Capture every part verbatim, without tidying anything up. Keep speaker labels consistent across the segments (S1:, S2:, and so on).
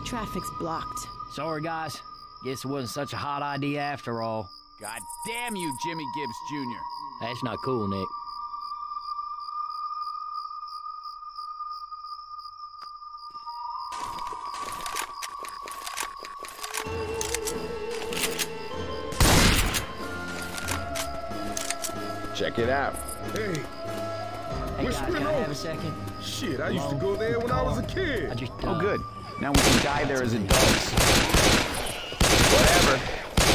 S1: Traffic's blocked.
S2: Sorry, guys. Guess it wasn't such a hot idea after all.
S3: God damn you, Jimmy Gibbs Junior
S2: That's not cool, Nick.
S4: Check it out.
S5: Hey.
S2: Hey,
S5: Which
S2: guys, can I
S5: window?
S2: have a second?
S5: Shit, I used to go there when I was a kid.
S2: I just, uh,
S3: Oh, good. Now we can die there as adults. Whatever.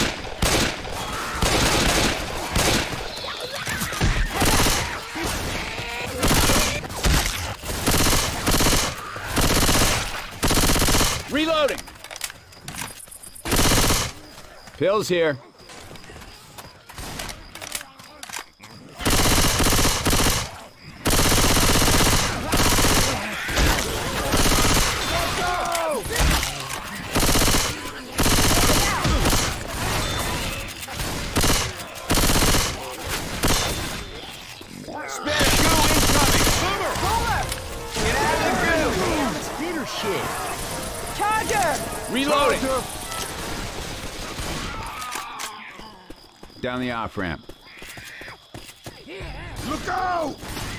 S3: Reloading! Pills here. Reloading! Down the off-ramp.
S5: Look out!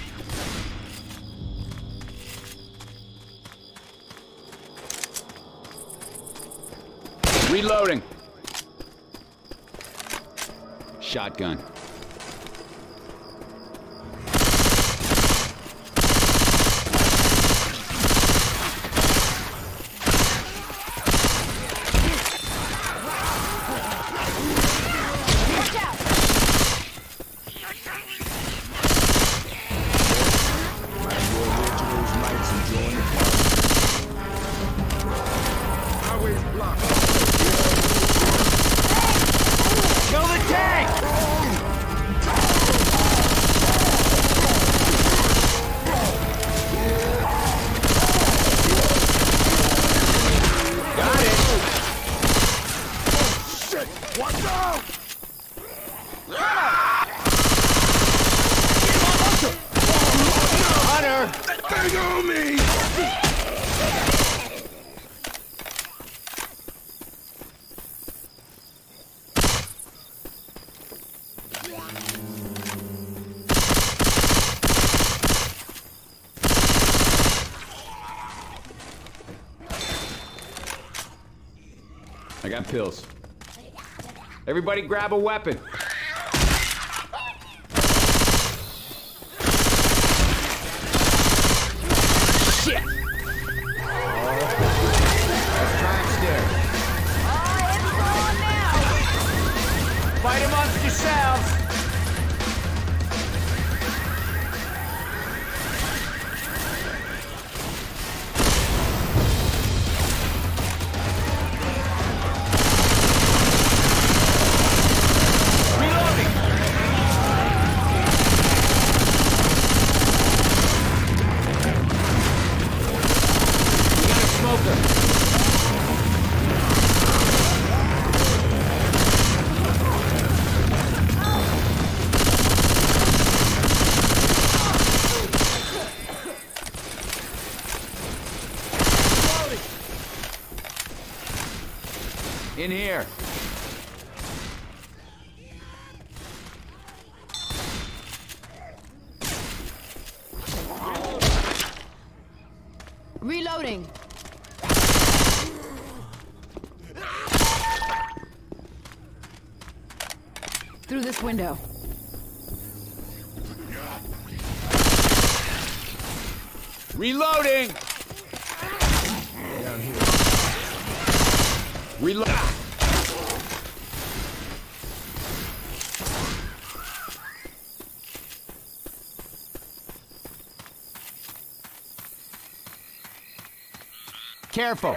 S3: Reloading! Shotgun.
S2: Kill the tank!
S3: Got it!
S5: Shit! Watch out!
S2: Hunter!
S5: That thing on me!
S3: I got pills. Everybody grab a weapon. Shit! Let's try him still.
S1: Oh, it's on now!
S2: Fight amongst yourselves!
S3: In here.
S1: Reloading. Through this window.
S3: Reloading! Reload. Careful.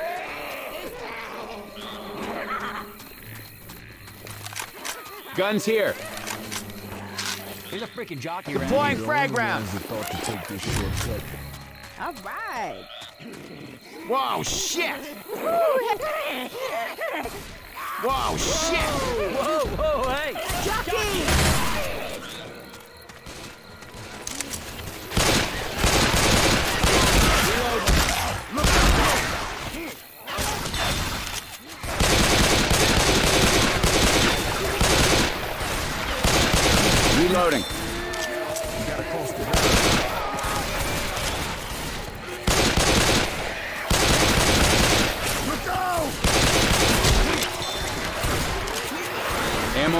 S3: Guns here.
S2: There's a freaking jockey
S3: Deploying
S2: around.
S3: frag round.
S1: All right.
S3: Whoa, shit! Whoa, shit!
S2: Whoa, whoa, hey!
S1: Jockey!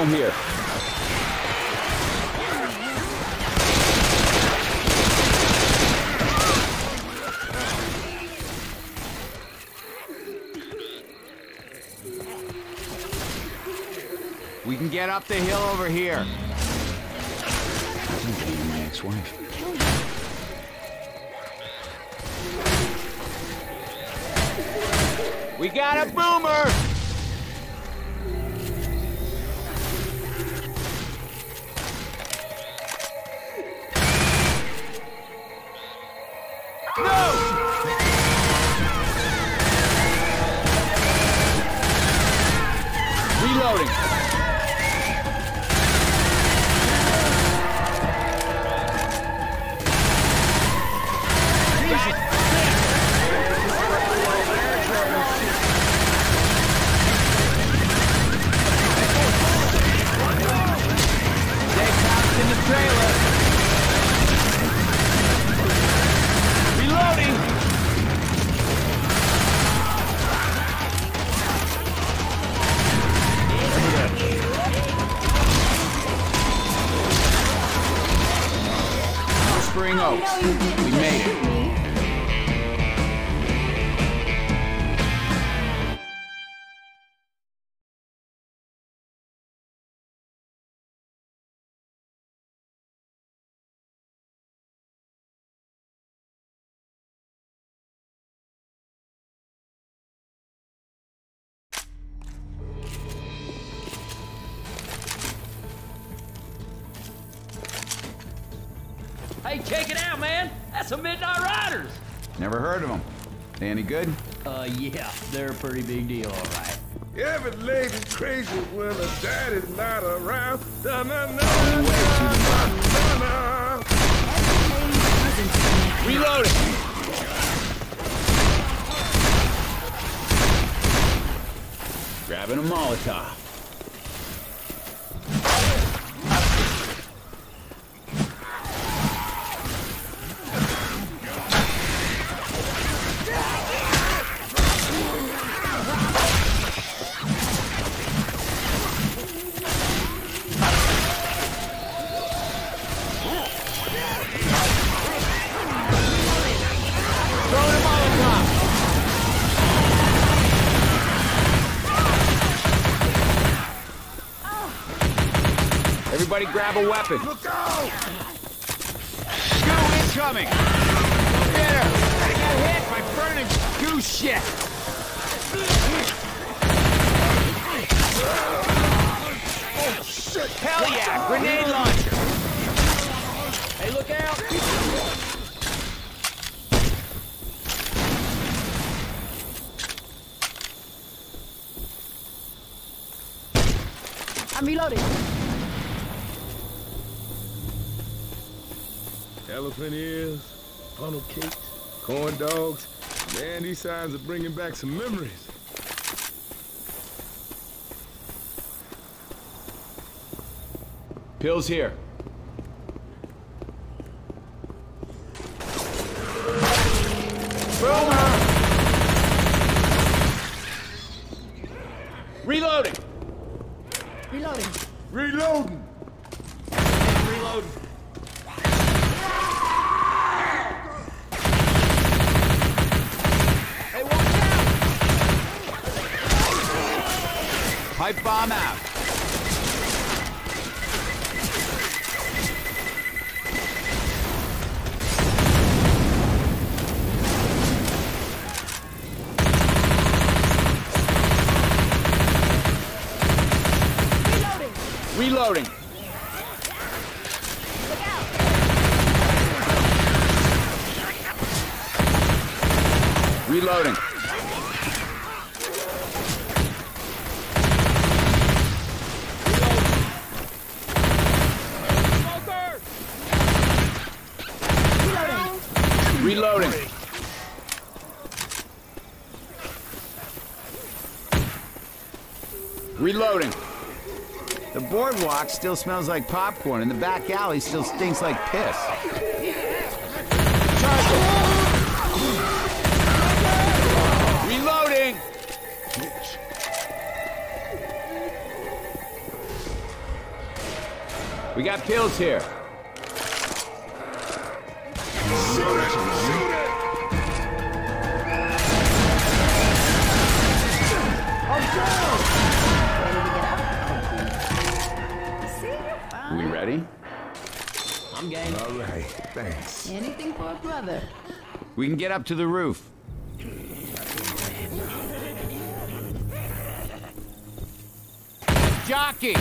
S3: ammo here. We can get up the hill over here.
S2: I think you're my ex-wife.
S3: We got a boomer! Reloading. Next house in the trailer. Reloading. Spring Oaks. We made it.
S2: Hey, check it out, man. That's some Midnight Riders.
S3: Never heard of them. They any good?
S2: Uh, yeah, they're a pretty big deal, all right.
S5: Every lady's crazy when her daddy's not around. Da na na na na.
S3: Reloading. Grabbing a Molotov. Throwing a Molotov. Everybody grab a weapon.
S5: Look out!
S3: Goo incoming! Get her! I got hit by burning goo shit!
S5: Oh, shit!
S3: Hell yeah! Grenade launcher!
S2: Hey, look out!
S1: I'm reloading.
S5: Elephant ears, funnel cakes, corn dogs. Man, these signs are bringing back some memories.
S3: Pills here. Boomer! Reloading!
S1: Reloading.
S5: Reloading!
S3: Reloading.
S2: Hey, watch out!
S3: Pipe bomb out. Reloading. Reloading. Reloading. Reloading. The boardwalk still smells like popcorn, and the back alley still stinks like piss. Charge it. Reloading. pills here.
S5: Shoot it! Shoot it!
S1: I'm down! Ready to get up? See, you're fine.
S3: We ready?
S2: I'm game.
S5: All right, thanks.
S1: Anything for a brother.
S3: We can get up to the roof. Jockey!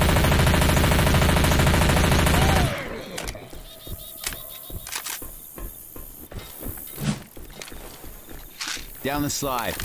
S3: Down the slide.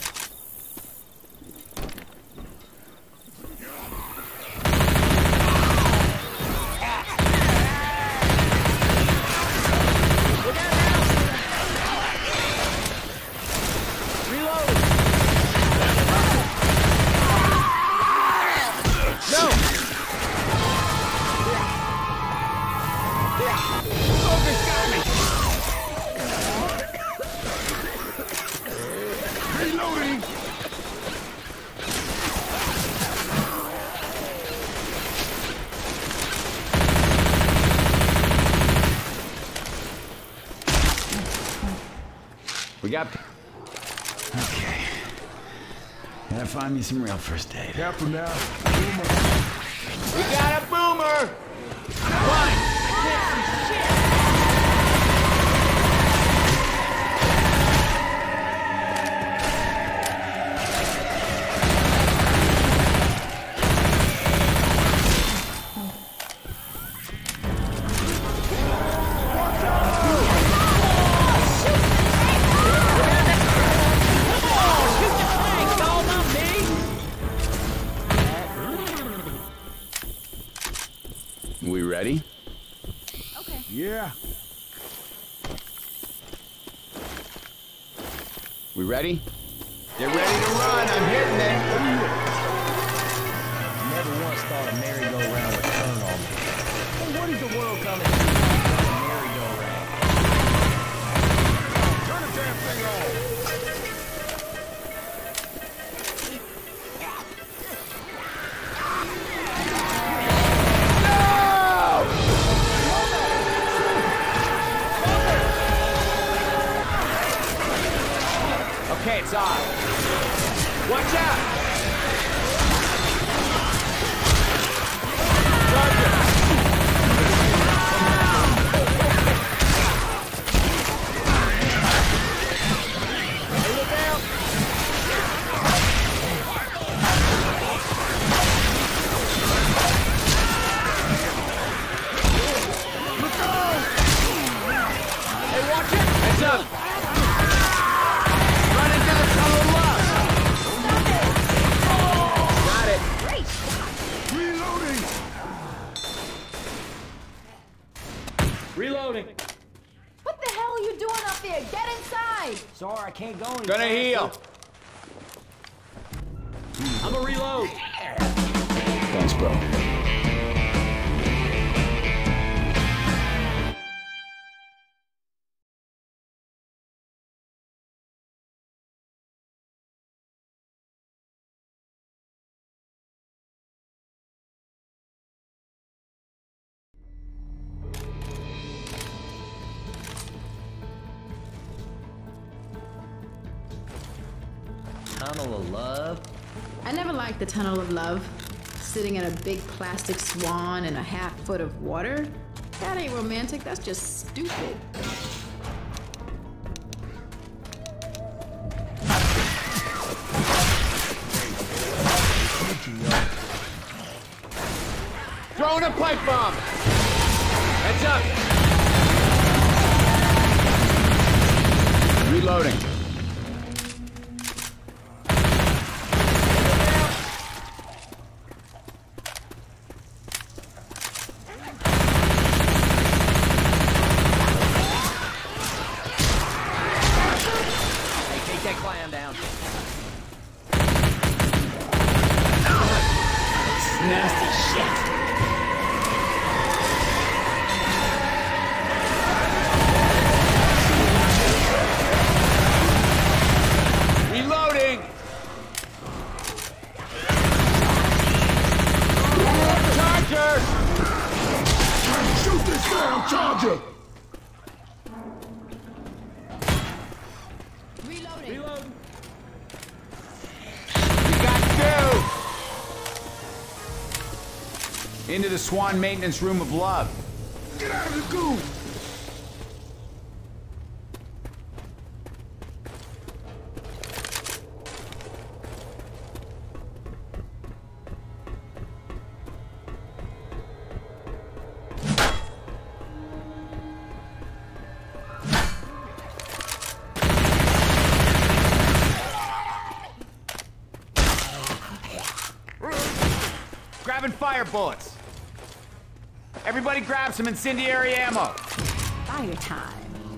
S5: Reloading!
S3: We got... Okay. Gotta find me some real first aid.
S5: Careful now.
S3: We got a boomer! Fine! We ready?
S1: Okay.
S5: Yeah.
S3: We ready? Get ready to run. I'm hitting it.
S2: Never once thought a merry-go-round would turn on me. Well, what is the world coming to? A merry-go-round.
S5: Turn the damn thing on.
S3: Okay, it's on. Watch out! Roger! Hey, look out! Look out! Hey, watch it! Heads up!
S2: Reloading.
S1: What the hell are you doing up there? Get inside!
S2: Sorry, I can't go any
S3: Gonna
S2: faster.
S3: heal.
S2: I'm a reload.
S3: Thanks, bro.
S2: Tunnel of love.
S1: I never liked the Tunnel of Love. Sitting in a big plastic swan in a half foot of water? That ain't romantic, that's just stupid.
S3: Throwing a pipe bomb! Heads up! Reloading.
S2: Take that clown down.
S3: Nasty shit. Reloading. Charger.
S5: Shoot Reloading.
S3: We got two! Into the Swan maintenance room of love.
S5: Get out of the goo!
S3: Grabbing fire bullets. Everybody grab some incendiary ammo.
S1: Fire time.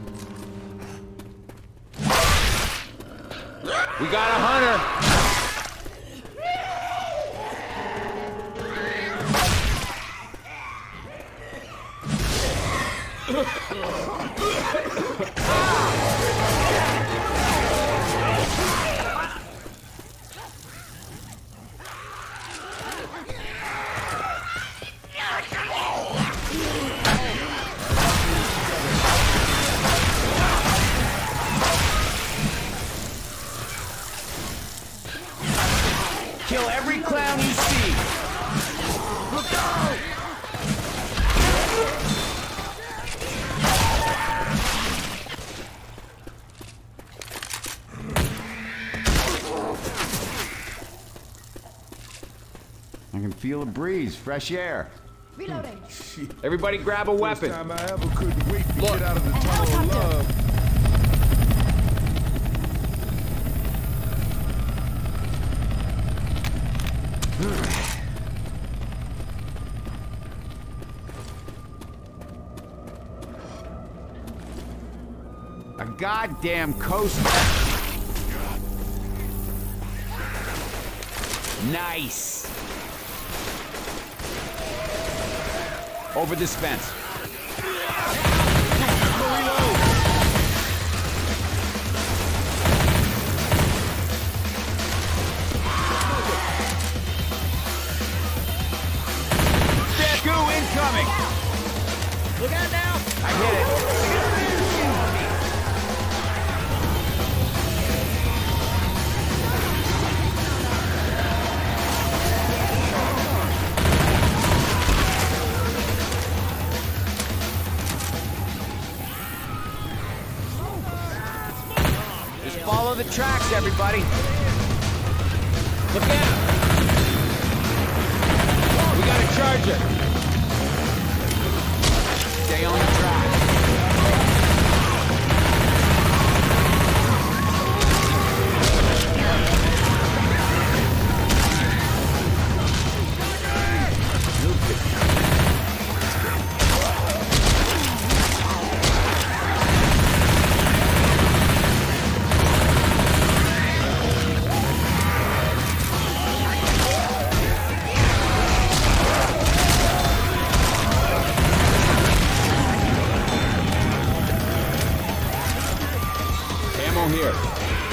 S3: We got a hunter. Kill every clown you see. Look out! I can feel a breeze, fresh air.
S1: Reloading.
S3: Everybody grab a weapon.
S5: First time I ever couldn't wait to
S3: Look.
S5: get out of the tunnel of love.
S3: A goddamn coaster. Nice. Over this fence. Goo incoming.
S2: Look out now!
S3: I hit it. Just follow the tracks, everybody. Look out! We got a charger. Stay on the track. Here.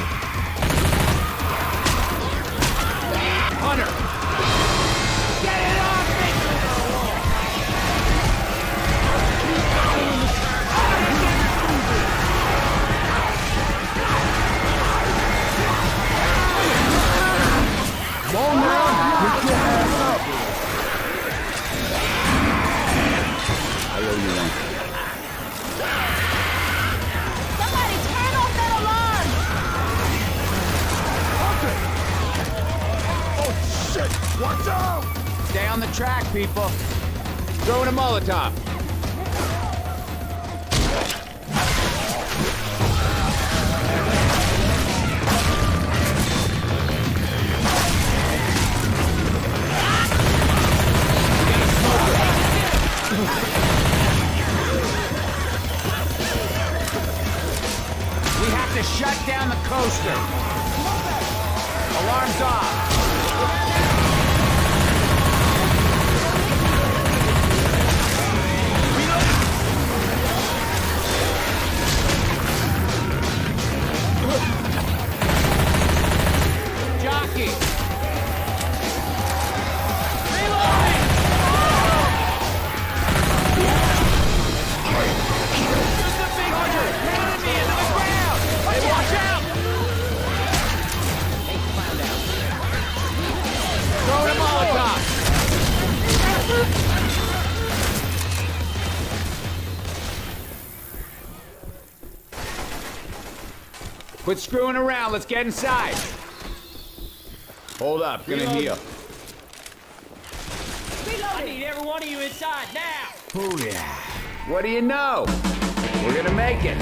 S3: Hunter! Get it off me!
S5: Come on now! Get your ass up!
S3: I owe you one.
S5: Watch out!
S3: Stay on the track, people. Throwing a Molotov. We have to shut down the coaster. Alarms off. Jockey! Reloading! There's the big hunter! Enemy into the ground! Hey, watch out! Quit screwing around. Let's get inside. Hold up. Gonna
S2: Reload.
S3: heal.
S2: I need every one of you inside now!
S3: Oh, yeah. What do you know? We're gonna make it.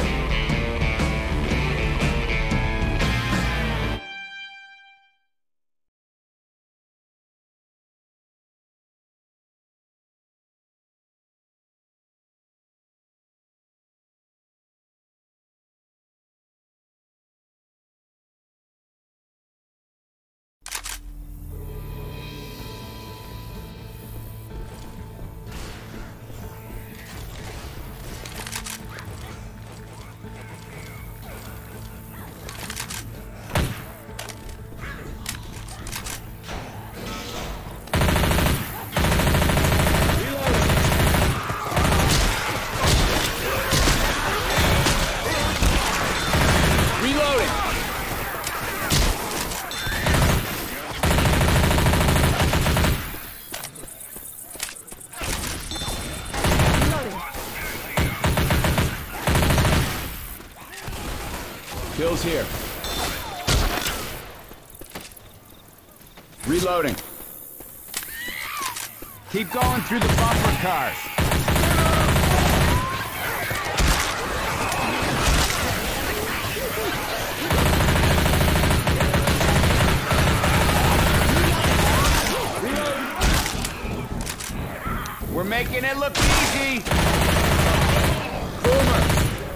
S3: Bill's here. Reloading. Keep going through the bumper cars. We're making it look easy. Boomer.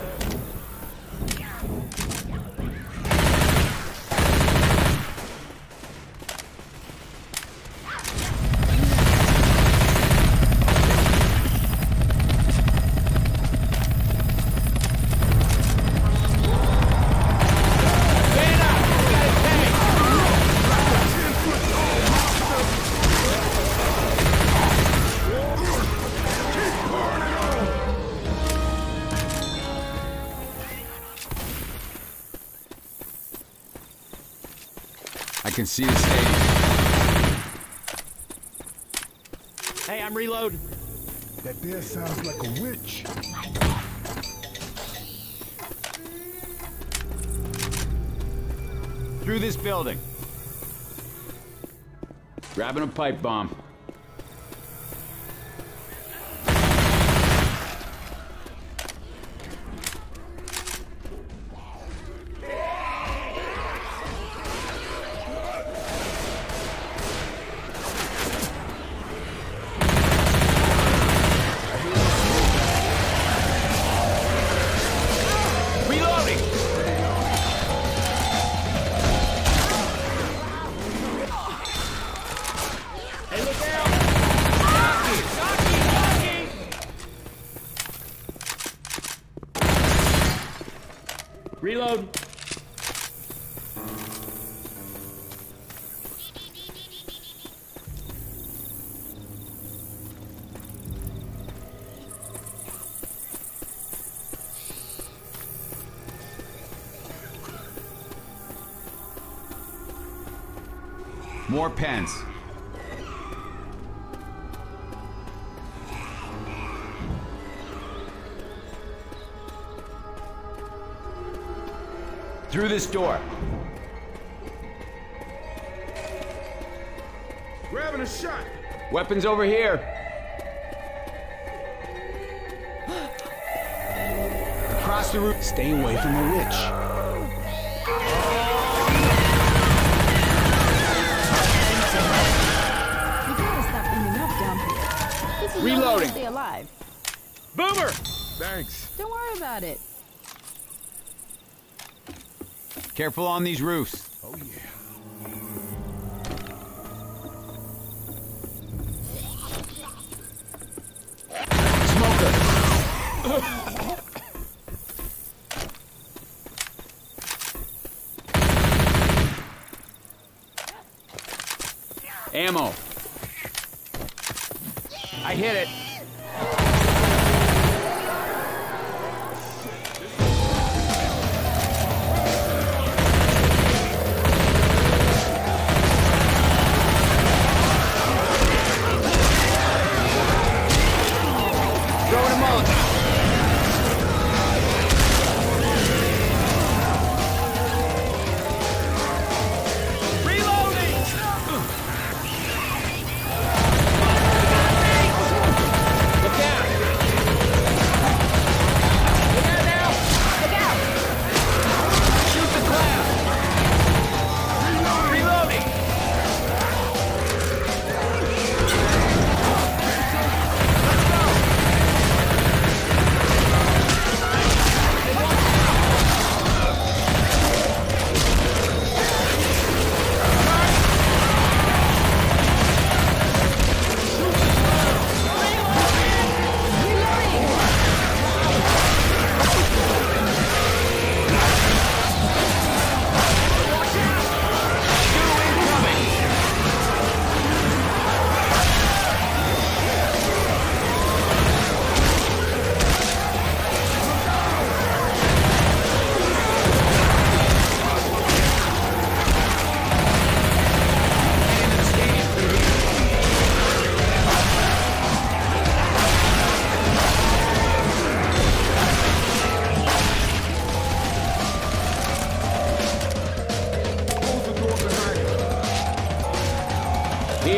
S3: I can see the stadium.
S2: Hey, I'm reloading.
S5: That there sounds like a witch.
S3: Through this building. Grabbing a pipe bomb.
S2: Reload.
S3: More pens. Through this door.
S5: Grabbing a shot.
S3: Weapons over here. Across the roof.
S4: Stay away from the witch.
S1: You gotta stop ending up down here. This is
S3: Reloading.
S1: No stay alive.
S2: Boomer!
S5: Thanks.
S1: Don't worry about it.
S3: Careful on these roofs.
S5: Oh, yeah.
S3: Ammo. I hit it. Throwing a Molotov.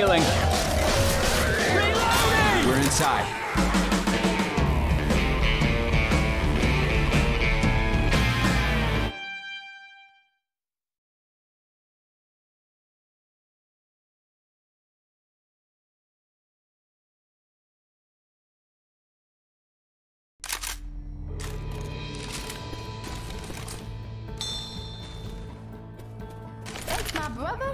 S3: healing. Reloading! We're inside.
S1: That's my brother.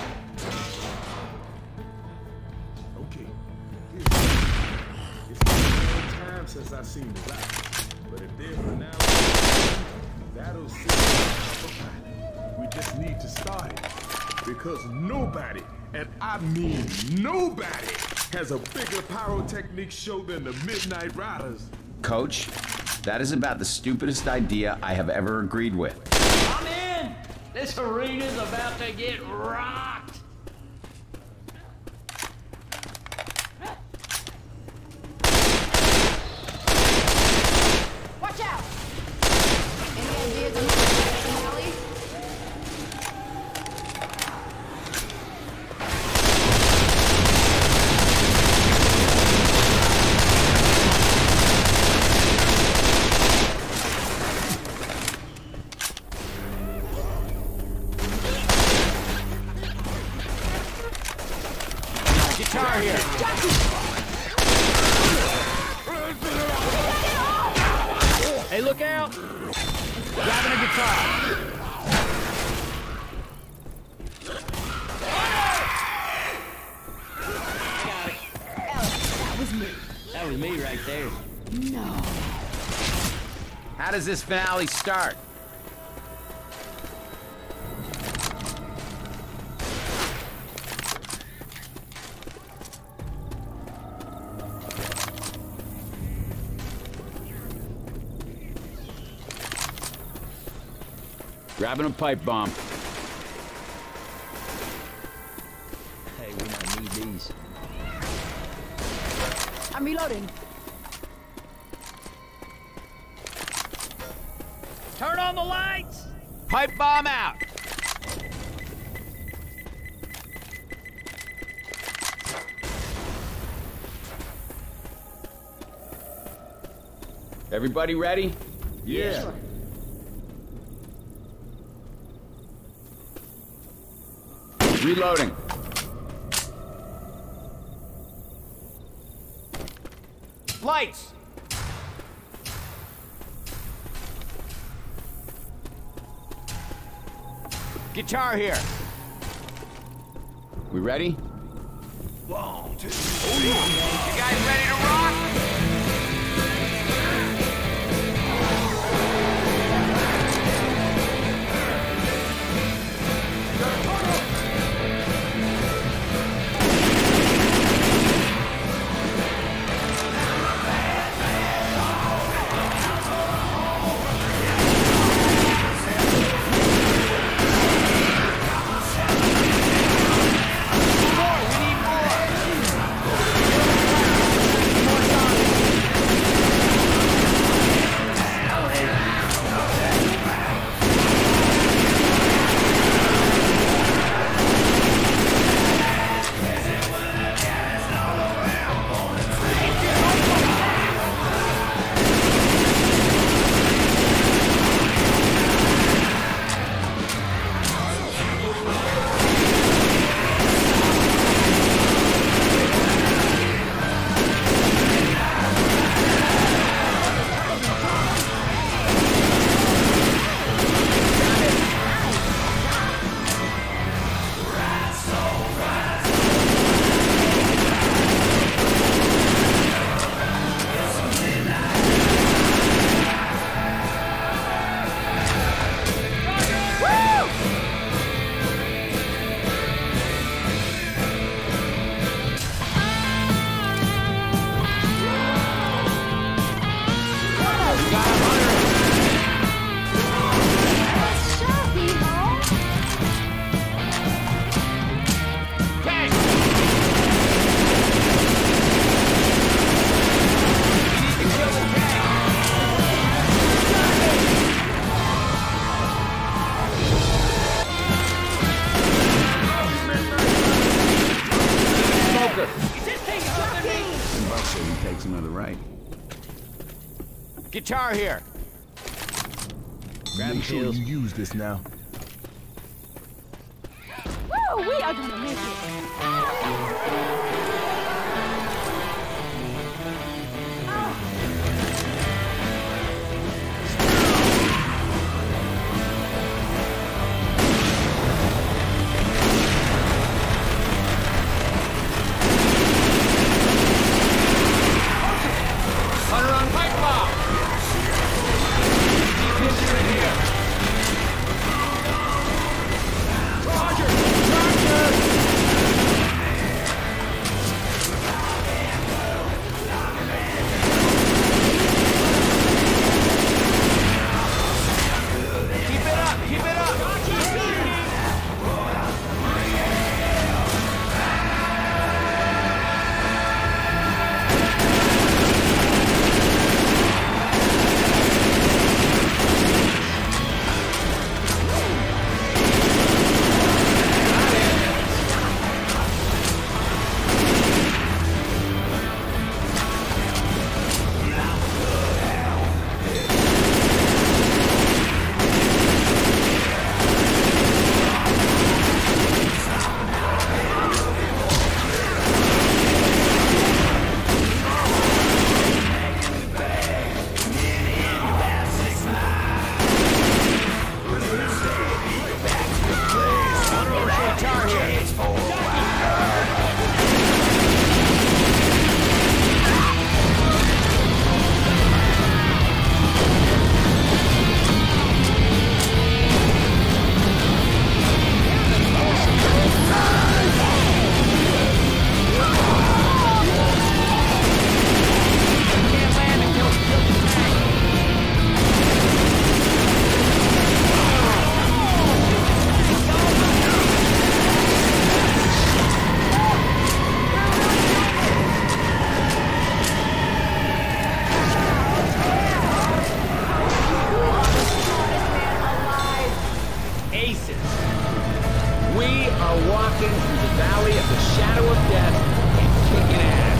S5: Okay. It's been a long time since I seen the rock, but if there's an hour, that'll see us. We just need to start it, because nobody, and I mean nobody, has a bigger pyrotechnic show than the Midnight Riders.
S4: Coach, that is about the stupidest idea I have ever agreed with.
S2: I'm in! This arena's about to get rocked!
S1: Watch out! Any ideas on how to get some alley?
S3: Guitar here. Hey, look out! Grabbing a guitar.
S1: That was me.
S2: That was me right there.
S1: No.
S4: How does this finale start?
S3: Grabbing a pipe bomb.
S2: Hey, we might need these.
S1: I'm reloading.
S3: Turn on the lights! Pipe bomb out! Everybody ready?
S5: Yeah.
S1: Sure.
S4: Reloading.
S3: Lights! Guitar here.
S4: We ready?
S5: One, two,
S3: You guys ready to rock?
S2: More
S3: Tar here. Grab
S5: Make sure
S3: heels.
S5: you use this now.
S6: Woo, we are gonna make it.
S3: Hunter on pipe bomb. Keep hitting it here. Roger! Roger! Keep it up! Keep it up! Tar here. Can't land until it's killed the tank. Aces. We are walking through the valley of the shadow of death and kicking ass.